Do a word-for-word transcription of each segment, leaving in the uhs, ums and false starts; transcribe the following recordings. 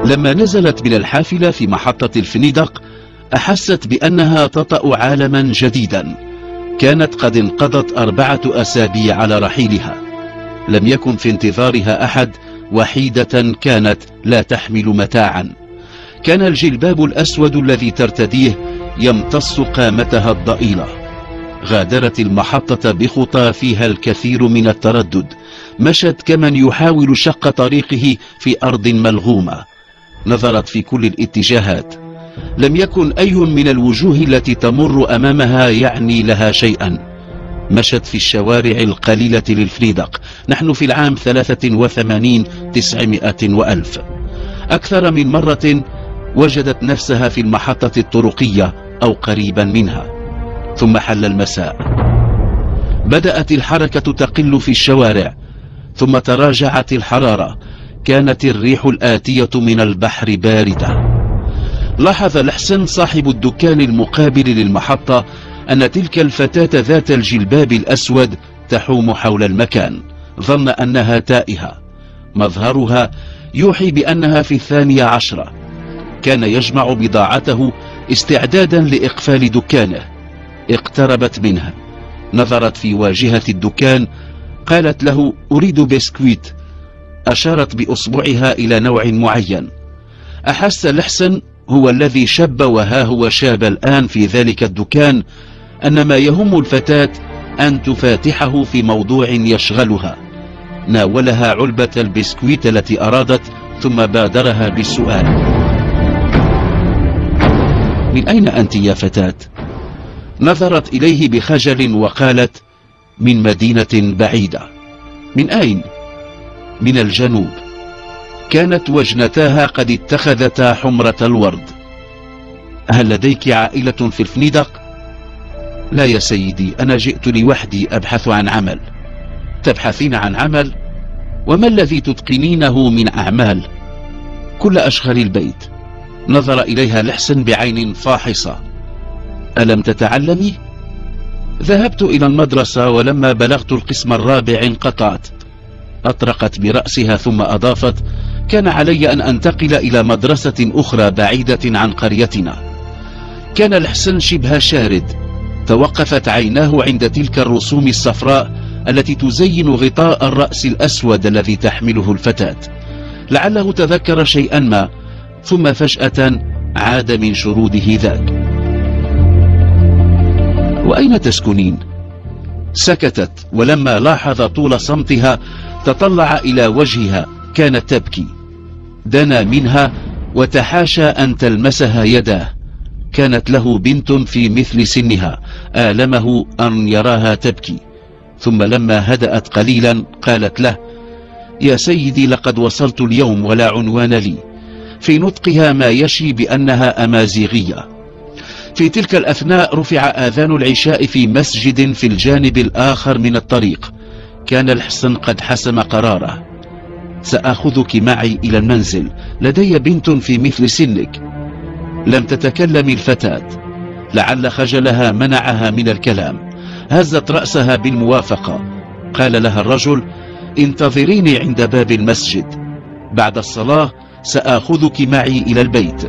لما نزلت من الحافلة في محطة الفنيدق أحست بأنها تطأ عالما جديدا. كانت قد انقضت أربعة أسابيع على رحيلها، لم يكن في انتظارها أحد، وحيدة كانت لا تحمل متاعا. كان الجلباب الأسود الذي ترتديه يمتص قامتها الضئيلة. غادرت المحطة بخطى فيها الكثير من التردد، مشت كمن يحاول شق طريقه في أرض ملغومة. نظرت في كل الاتجاهات، لم يكن أي من الوجوه التي تمر أمامها يعني لها شيئا. مشت في الشوارع القليلة للفنيدق. نحن في العام ثلاثة وثمانين تسعمائة وألف. أكثر من مرة وجدت نفسها في المحطة الطرقية أو قريبا منها. ثم حل المساء، بدأت الحركة تقل في الشوارع، ثم تراجعت الحرارة. كانت الريح الآتية من البحر باردة. لاحظ الحسن صاحب الدكان المقابل للمحطة أن تلك الفتاة ذات الجلباب الأسود تحوم حول المكان. ظن أنها تائهة، مظهرها يوحي بأنها في الثانية عشرة. كان يجمع بضاعته استعدادا لإقفال دكانه. اقتربت منها، نظرت في واجهة الدكان، قالت له: أريد بسكويت. أشارت بأصبعها إلى نوع معين. أحس الحسن، هو الذي شب وها هو شاب الآن في ذلك الدكان، أن ما يهم الفتاة أن تفاتحه في موضوع يشغلها. ناولها علبة البسكويت التي أرادت، ثم بادرها بالسؤال: من أين أنت يا فتاة؟ نظرت إليه بخجل وقالت: من مدينة بعيدة. من أين؟ من الجنوب. كانت وجنتاها قد اتخذتا حمرة الورد. هل لديك عائلة في الفنيدق؟ لا يا سيدي، أنا جئت لوحدي أبحث عن عمل. تبحثين عن عمل؟ وما الذي تتقنينه من أعمال؟ كل أشغال البيت. نظر إليها الحسن بعين فاحصة. ألم تتعلمي؟ ذهبت إلى المدرسة، ولما بلغت القسم الرابع انقطعت. أطرقت برأسها ثم أضافت: كان علي أن أنتقل إلى مدرسة أخرى بعيدة عن قريتنا. كان الحسن شبه شارد. توقفت عيناه عند تلك الرسوم الصفراء التي تزين غطاء الرأس الأسود الذي تحمله الفتاة. لعله تذكر شيئا ما، ثم فجأة عاد من شروده ذاك. وأين تسكنين؟ سكتت، ولما لاحظ طول صمتها تطلع إلى وجهها. كانت تبكي. دنا منها وتحاشى أن تلمسها يداه. كانت له بنت في مثل سنها. آلمه أن يراها تبكي. ثم لما هدأت قليلا قالت له: يا سيدي، لقد وصلت اليوم ولا عنوان لي. في نطقها ما يشي بأنها أمازيغية. في تلك الأثناء رفع آذان العشاء في مسجد في الجانب الآخر من الطريق. كان الحسن قد حسم قراره: سأخذك معي إلى المنزل، لدي بنت في مثل سنك. لم تتكلم الفتاة، لعل خجلها منعها من الكلام. هزت رأسها بالموافقة. قال لها الرجل: انتظريني عند باب المسجد، بعد الصلاة سأخذك معي إلى البيت.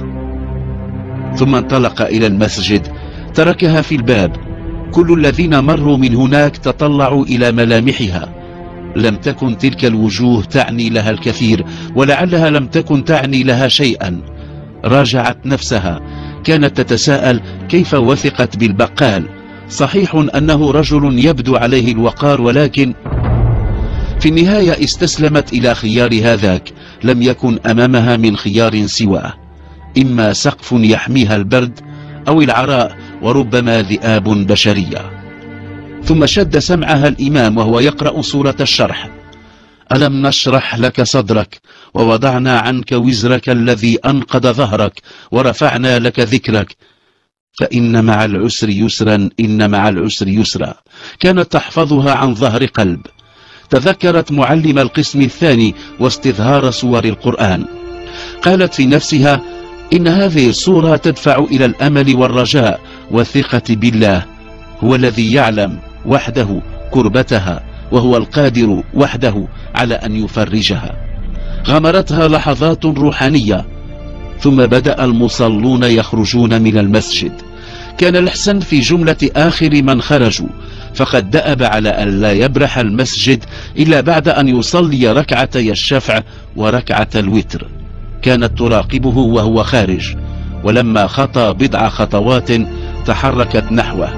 ثم انطلق إلى المسجد. تركها في الباب. كل الذين مروا من هناك تطلعوا إلى ملامحها. لم تكن تلك الوجوه تعني لها الكثير، ولعلها لم تكن تعني لها شيئا. راجعت نفسها. كانت تتساءل كيف وثقت بالبقال. صحيح أنه رجل يبدو عليه الوقار، ولكن في النهاية استسلمت إلى خيار هذاك. لم يكن أمامها من خيار سواه، إما سقف يحميها البرد، أو العراء، وربما ذئاب بشرية. ثم شد سمعها الإمام وهو يقرأ سورة الشرح: ألم نشرح لك صدرك ووضعنا عنك وزرك الذي أنقض ظهرك ورفعنا لك ذكرك فإن مع العسر يسرا إن مع العسر يسرا. كانت تحفظها عن ظهر قلب. تذكرت معلم القسم الثاني واستظهار سور القرآن. قالت في نفسها: إن هذه الصورة تدفع إلى الأمل والرجاء والثقة بالله. هو الذي يعلم وحده كربتها، وهو القادر وحده على أن يفرجها. غمرتها لحظات روحانية. ثم بدأ المصلون يخرجون من المسجد. كان الحسن في جملة آخر من خرجوا، فقد دأب على أن لا يبرح المسجد إلا بعد أن يصلي ركعتي الشفع وركعة الوتر. كانت تراقبه وهو خارج، ولما خطى بضع خطوات تحركت نحوه.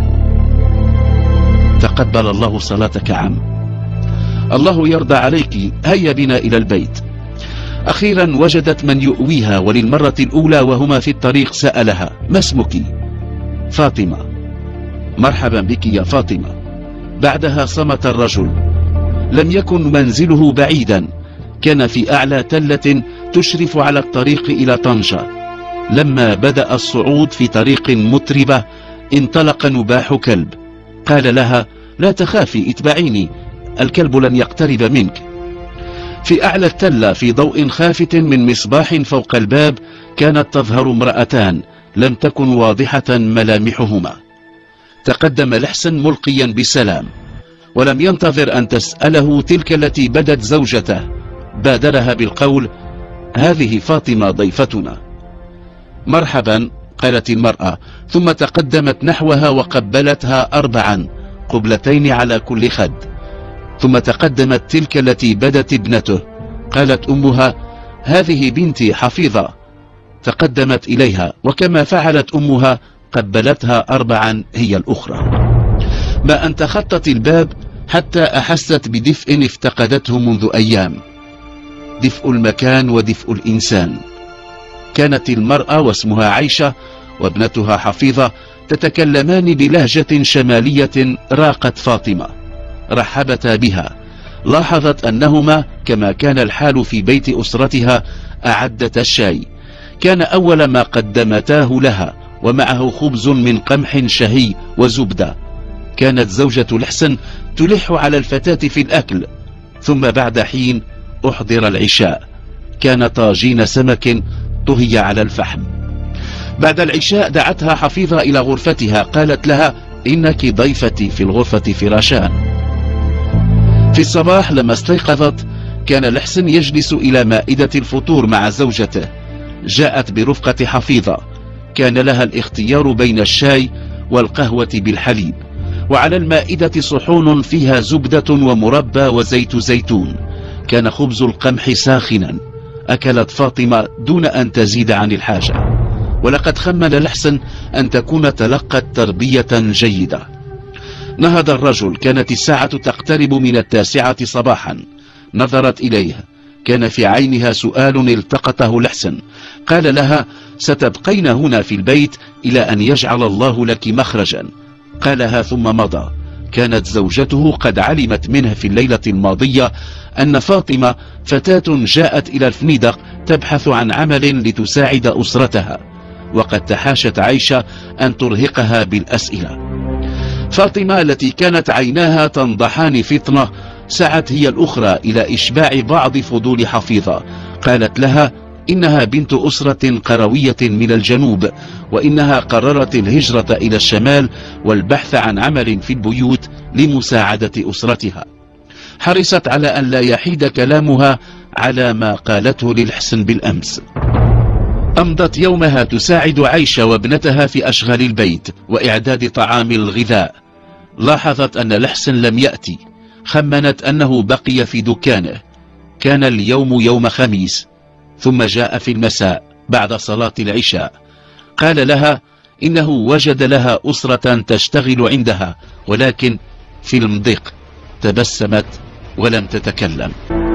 تقبل الله صلاتك عم. الله يرضى عليك، هيا بنا إلى البيت. أخيرا وجدت من يؤويها، وللمرة الأولى وهما في الطريق سألها: ما اسمك؟ فاطمة. مرحبا بك يا فاطمة. بعدها صمت الرجل. لم يكن منزله بعيدا، كان في أعلى تلة تشرف على الطريق إلى طنجة. لما بدأ الصعود في طريق متربة انطلق نباح كلب. قال لها: لا تخافي، اتبعيني، الكلب لن يقترب منك. في أعلى التلة في ضوء خافت من مصباح فوق الباب كانت تظهر امرأتان لم تكن واضحة ملامحهما. تقدم الحسن ملقيا بسلام، ولم ينتظر أن تسأله تلك التي بدت زوجته، بادرها بالقول: هذه فاطمة ضيفتنا. مرحبا، قالت المرأة، ثم تقدمت نحوها وقبلتها أربعا، قبلتين على كل خد. ثم تقدمت تلك التي بدت ابنته، قالت أمها: هذه بنتي حفيظة. تقدمت إليها، وكما فعلت أمها قبلتها أربعا هي الأخرى. ما أن تخطت الباب حتى أحست بدفء افتقدته منذ أيام، دفء المكان ودفء الإنسان. كانت المرأة واسمها عيشة وابنتها حفيظة تتكلمان بلهجة شمالية راقت فاطمة. رحبتا بها. لاحظت أنهما كما كان الحال في بيت أسرتها أعدتا الشاي. كان أول ما قدمتاه لها، ومعه خبز من قمح شهي وزبدة. كانت زوجة الحسن تلح على الفتاة في الأكل. ثم بعد حين أحضر العشاء، كان طاجين سمك طهي على الفحم. بعد العشاء دعتها حفيظة إلى غرفتها، قالت لها: إنك ضيفتي في الغرفة فراشان. في الصباح لما استيقظت كان الحسن يجلس إلى مائدة الفطور مع زوجته. جاءت برفقة حفيظة، كان لها الاختيار بين الشاي والقهوة بالحليب، وعلى المائدة صحون فيها زبدة ومربى وزيت زيتون. كان خبز القمح ساخنا. أكلت فاطمة دون أن تزيد عن الحاجة، ولقد خمن الحسن أن تكون تلقت تربية جيدة. نهض الرجل، كانت الساعة تقترب من التاسعة صباحا. نظرت إليه، كان في عينها سؤال التقطه الحسن. قال لها: ستبقين هنا في البيت إلى أن يجعل الله لك مخرجا. قالها ثم مضى. كانت زوجته قد علمت منه في الليلة الماضية أن فاطمة فتاة جاءت إلى الفنيدق تبحث عن عمل لتساعد أسرتها، وقد تحاشت عيشة أن ترهقها بالأسئلة. فاطمة التي كانت عيناها تنضحان فطنة سعت هي الأخرى إلى إشباع بعض فضول حفيظة. قالت لها: إنها بنت أسرة قروية من الجنوب، وإنها قررت الهجرة إلى الشمال والبحث عن عمل في البيوت لمساعدة أسرتها. حرصت على أن لا يحيد كلامها على ما قالته للحسن بالأمس. أمضت يومها تساعد عيشة وابنتها في أشغال البيت وإعداد طعام الغذاء. لاحظت أن الحسن لم يأتي، خمنت أنه بقي في دكانه. كان اليوم يوم خميس. ثم جاء في المساء بعد صلاة العشاء. قال لها إنه وجد لها أسرة تشتغل عندها، ولكن في المضيق. تبسمت ولم تتكلم.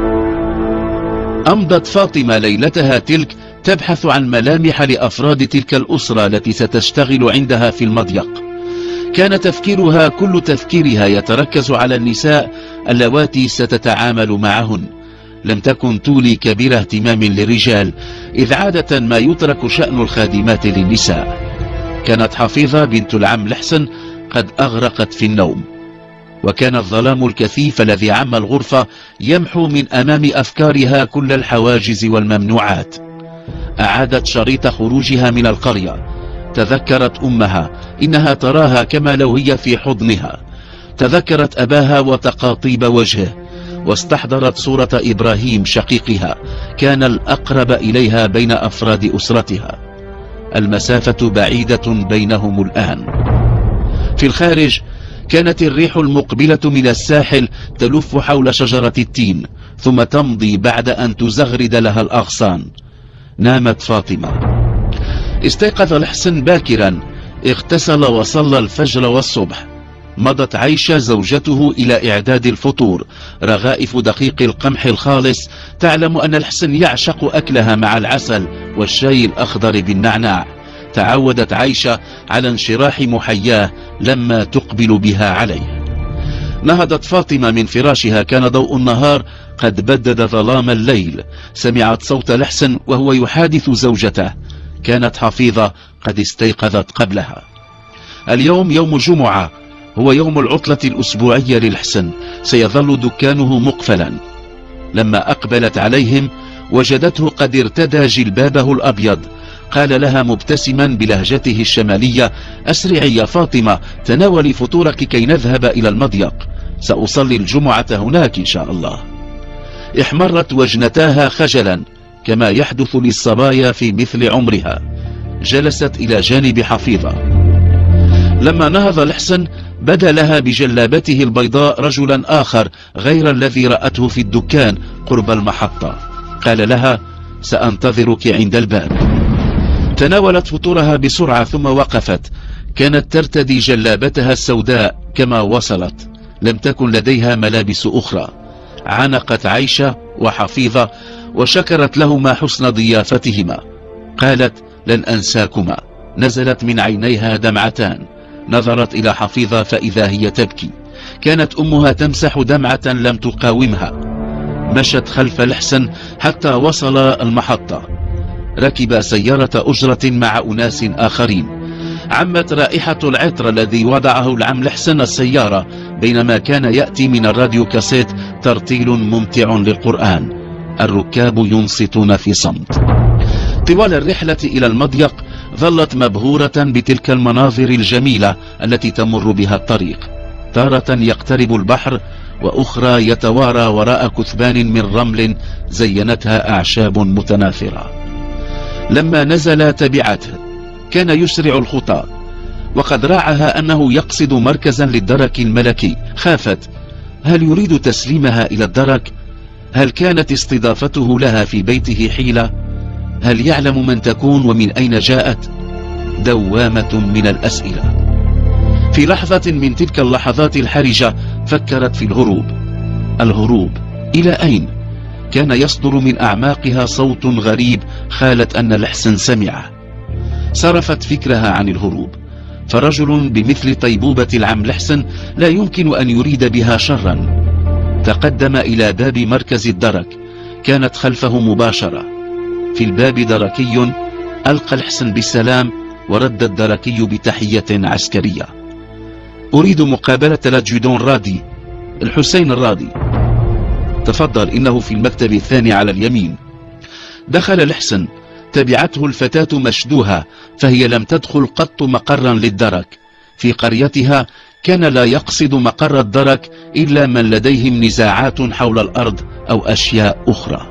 أمضت فاطمة ليلتها تلك تبحث عن ملامح لأفراد تلك الأسرة التي ستشتغل عندها في المضيق. كان تفكيرها كل تفكيرها يتركز على النساء اللواتي ستتعامل معهن. لم تكن تولي كبيرة اهتمام للرجال، إذ عادة ما يترك شأن الخادمات للنساء. كانت حفيظة بنت العم الحسن قد أغرقت في النوم، وكان الظلام الكثيف الذي عم الغرفة يمحو من أمام أفكارها كل الحواجز والممنوعات. أعادت شريط خروجها من القرية. تذكرت أمها، إنها تراها كما لو هي في حضنها. تذكرت أباها وتقاطيب وجهه، واستحضرت صورة إبراهيم شقيقها، كان الأقرب إليها بين أفراد أسرتها. المسافة بعيدة بينهم الآن. في الخارج كانت الريح المقبلة من الساحل تلف حول شجرة التين، ثم تمضي بعد أن تزغرد لها الأغصان. نامت فاطمة. استيقظ الحسن باكرا، اغتسل وصلى الفجر والصبح. مضت عيشة زوجته إلى إعداد الفطور، رغائف دقيق القمح الخالص. تعلم أن الحسن يعشق أكلها مع العسل والشاي الأخضر بالنعناع. تعودت عيشة على انشراح محياه لما تقبل بها عليه. نهضت فاطمة من فراشها، كان ضوء النهار قد بدد ظلام الليل. سمعت صوت الحسن وهو يحادث زوجته. كانت حفيظة قد استيقظت قبلها. اليوم يوم الجمعة، هو يوم العطلة الأسبوعية للحسن، سيظل دكانه مقفلا. لما أقبلت عليهم وجدته قد ارتدى جلبابه الأبيض. قال لها مبتسما بلهجته الشمالية: أسرعي يا فاطمة، تناولي فطورك كي نذهب إلى المضيق، سأصلي الجمعة هناك إن شاء الله. احمرت وجنتاها خجلا كما يحدث للصبايا في مثل عمرها. جلست إلى جانب حفيظة. لما نهض الحسن بدا لها بجلابته البيضاء رجلا آخر غير الذي رأته في الدكان قرب المحطة. قال لها: سأنتظرك عند الباب. تناولت فطورها بسرعة ثم وقفت. كانت ترتدي جلابتها السوداء كما وصلت، لم تكن لديها ملابس أخرى. عانقت عيشة وحفيظة وشكرت لهما حسن ضيافتهما. قالت: لن أنساكما. نزلت من عينيها دمعتان. نظرت إلى حفيظة فإذا هي تبكي. كانت أمها تمسح دمعة لم تقاومها. مشت خلف الحسن حتى وصل المحطة. ركب سيارة أجرة مع أناس آخرين. عمت رائحة العطر الذي وضعه العم الحسن السيارة، بينما كان يأتي من الراديو كاسيت ترتيل ممتع للقرآن. الركاب ينصتون في صمت. طوال الرحلة إلى المضيق ظلت مبهورة بتلك المناظر الجميلة التي تمر بها الطريق. تارة يقترب البحر، وأخرى يتوارى وراء كثبان من رمل زينتها أعشاب متناثرة. لما نزل تبعته. كان يسرع الخطى، وقد راعها أنه يقصد مركزا للدرك الملكي. خافت: هل يريد تسليمها إلى الدرك؟ هل كانت استضافته لها في بيته حيلة؟ هل يعلم من تكون ومن أين جاءت؟ دوامة من الأسئلة. في لحظة من تلك اللحظات الحرجة فكرت في الهروب. الهروب إلى أين؟ كان يصدر من أعماقها صوت غريب خالت أن الحسن سمعه. صرفت فكرها عن الهروب، فرجل بمثل طيبوبة العم الحسن لا يمكن أن يريد بها شرا. تقدم إلى باب مركز الدرك. كانت خلفه مباشرة. في الباب دركي. ألقى الحسن بالسلام، ورد الدركي بتحية عسكرية: أريد مقابلة الأدجودون رادي، الحسين الراضي. تفضل، إنه في المكتب الثاني على اليمين. دخل الحسن. تبعته الفتاة مشدوها، فهي لم تدخل قط مقرا للدرك. في قريتها كان لا يقصد مقر الدرك إلا من لديهم نزاعات حول الأرض أو أشياء أخرى.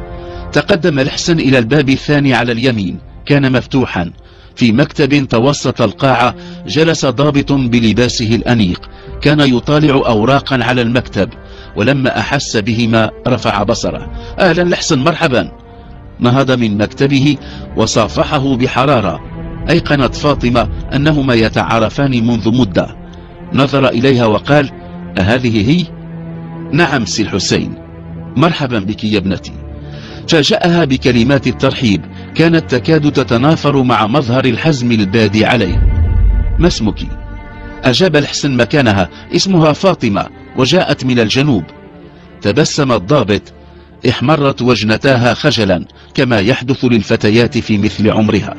تقدم الحسن إلى الباب الثاني على اليمين. كان مفتوحا. في مكتب توسط القاعة جلس ضابط بلباسه الأنيق. كان يطالع أوراقا على المكتب، ولما أحس بهما رفع بصره. أهلا الحسن، مرحبا. نهض من مكتبه وصافحه بحرارة. أيقنت فاطمة أنهما يتعارفان منذ مدة. نظر إليها وقال: أهذه هي؟ نعم سي الحسين، مرحبا بك يا ابنتي. فاجأها بكلمات الترحيب كانت تكاد تتنافر مع مظهر الحزم البادي عليه. ما اسمك؟ أجاب الحسن مكانها: اسمها فاطمة وجاءت من الجنوب. تبسم الضابط. احمرت وجنتاها خجلا كما يحدث للفتيات في مثل عمرها.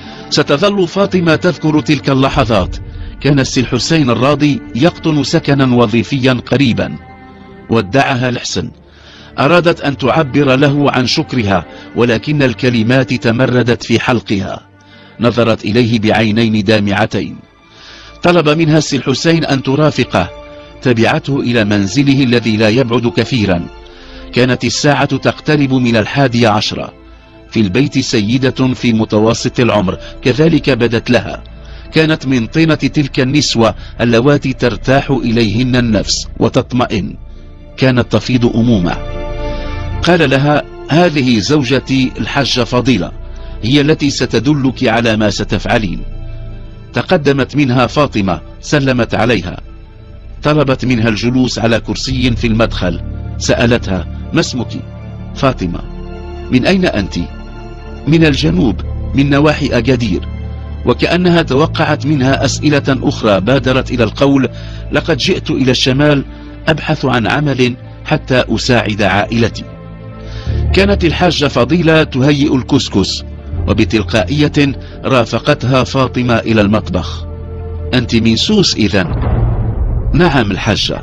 ستظل فاطمة تذكر تلك اللحظات. كان السي الحسين الراضي يقطن سكنا وظيفيا قريبا. ودعها الحسن. أرادت أن تعبر له عن شكرها، ولكن الكلمات تمردت في حلقها. نظرت إليه بعينين دامعتين. طلب منها السي الحسين أن ترافقه. تبعته إلى منزله الذي لا يبعد كثيرا. كانت الساعة تقترب من الحادية عشرة. في البيت سيدة في متوسط العمر كذلك بدت لها، كانت من طينة تلك النسوة اللواتي ترتاح إليهن النفس وتطمئن، كانت تفيض أمومة. قال لها: هذه زوجتي الحجة فضيلة، هي التي ستدلك على ما ستفعلين. تقدمت منها فاطمة، سلمت عليها، طلبت منها الجلوس على كرسي في المدخل. سألتها: ما اسمك؟ فاطمة. من أين أنت؟ من الجنوب، من نواحي أكادير. وكأنها توقعت منها أسئلة أخرى، بادرت إلى القول: لقد جئت إلى الشمال أبحث عن عمل حتى أساعد عائلتي. كانت الحاجة فضيلة تهيئ الكسكس، وبتلقائية رافقتها فاطمة إلى المطبخ. أنت من سوس إذن؟ نعم الحاجة.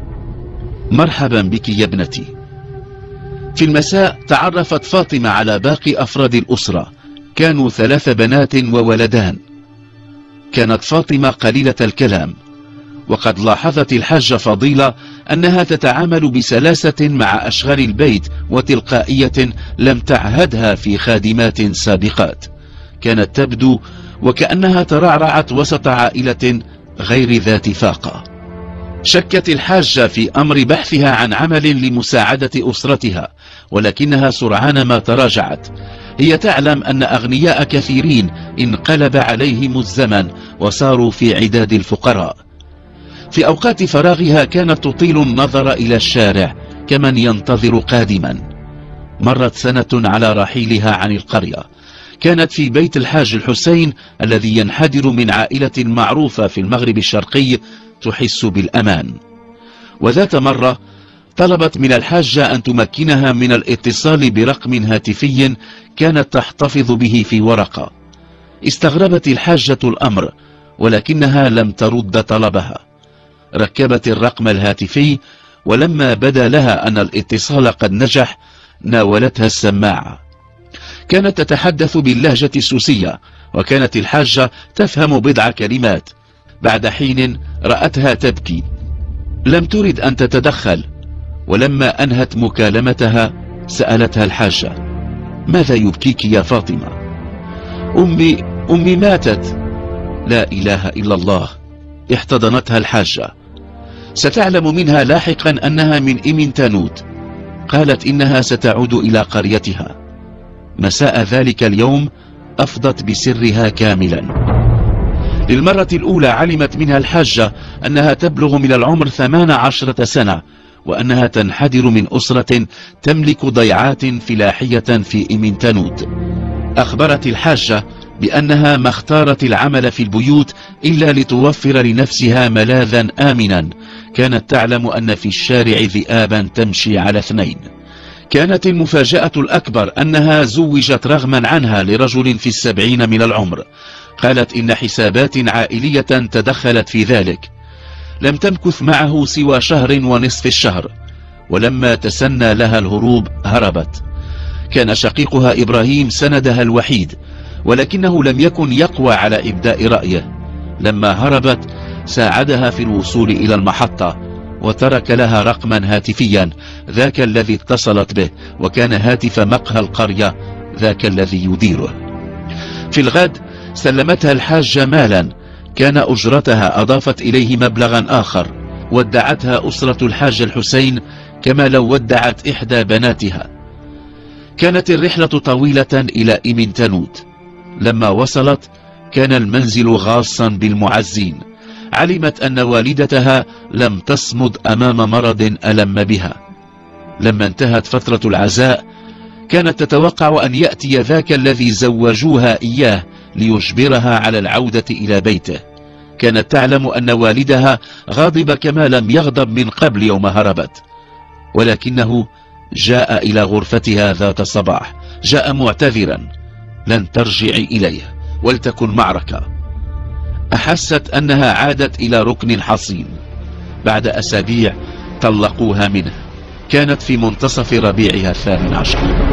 مرحبا بك يا ابنتي. في المساء تعرفت فاطمة على باقي أفراد الأسرة، كانوا ثلاث بنات وولدان. كانت فاطمة قليلة الكلام، وقد لاحظت الحاجة فضيلة أنها تتعامل بسلاسة مع أشغال البيت وتلقائية لم تعهدها في خادمات سابقات. كانت تبدو وكأنها ترعرعت وسط عائلة غير ذات فاقة. شكت الحاجة في أمر بحثها عن عمل لمساعدة أسرتها، ولكنها سرعان ما تراجعت. هي تعلم أن أغنياء كثيرين انقلب عليهم الزمن وصاروا في عداد الفقراء. في أوقات فراغها كانت تطيل النظر إلى الشارع كمن ينتظر قادما. مرت سنة على رحيلها عن القرية. كانت في بيت الحاج الحسين الذي ينحدر من عائلة معروفة في المغرب الشرقي تحس بالأمان. وذات مرة طلبت من الحاجة أن تمكنها من الاتصال برقم هاتفي كانت تحتفظ به في ورقة. استغربت الحاجة الأمر، ولكنها لم ترد طلبها. ركبت الرقم الهاتفي، ولما بدا لها أن الاتصال قد نجح ناولتها السماعة. كانت تتحدث باللهجة السوسية، وكانت الحاجة تفهم بضع كلمات. بعد حين رأتها تبكي، لم ترد أن تتدخل، ولما أنهت مكالمتها سألتها الحاجة: ماذا يبكيك يا فاطمة؟ أمي أمي ماتت. لا إله إلا الله. احتضنتها الحاجة. ستعلم منها لاحقا أنها من إمنتانوت. قالت إنها ستعود إلى قريتها. مساء ذلك اليوم أفضت بسرها كاملا. للمرة الأولى علمت منها الحاجة أنها تبلغ من العمر ثمان عشرة سنة، وأنها تنحدر من أسرة تملك ضيعات فلاحية في إمنتانوت. أخبرت الحاجة بأنها ما اختارت العمل في البيوت إلا لتوفر لنفسها ملاذا آمنا. كانت تعلم أن في الشارع ذئابا تمشي على اثنين. كانت المفاجأة الأكبر أنها زوجت رغما عنها لرجل في السبعين من العمر. قالت إن حسابات عائلية تدخلت في ذلك. لم تمكث معه سوى شهر ونصف الشهر، ولما تسنى لها الهروب هربت. كان شقيقها إبراهيم سندها الوحيد، ولكنه لم يكن يقوى على إبداء رأيه. لما هربت ساعدها في الوصول إلى المحطة، وترك لها رقما هاتفيا، ذاك الذي اتصلت به، وكان هاتف مقهى القرية، ذاك الذي يديره. في الغد سلمتها الحاجة مالا كان أجرتها، أضافت إليه مبلغا آخر. ودعتها أسرة الحاج الحسين كما لو ودعت إحدى بناتها. كانت الرحلة طويلة إلى إمنتانوت. لما وصلت كان المنزل غاصا بالمعزين. علمت أن والدتها لم تصمد أمام مرض ألم بها. لما انتهت فترة العزاء كانت تتوقع أن يأتي ذاك الذي زوجوها إياه ليجبرها على العودة إلى بيته. كانت تعلم أن والدها غاضب كما لم يغضب من قبل يوم هربت، ولكنه جاء إلى غرفتها ذات صباح. جاء معتذرا: لن ترجعي إليه، ولتكن معركة. أحست أنها عادت إلى ركن حصين. بعد أسابيع طلقوها منه. كانت في منتصف ربيعها الثامن عشر.